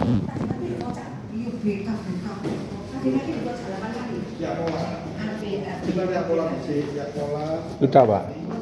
Ya pola. Kita lihat pola fisik, ya pola. Sudah, Pak.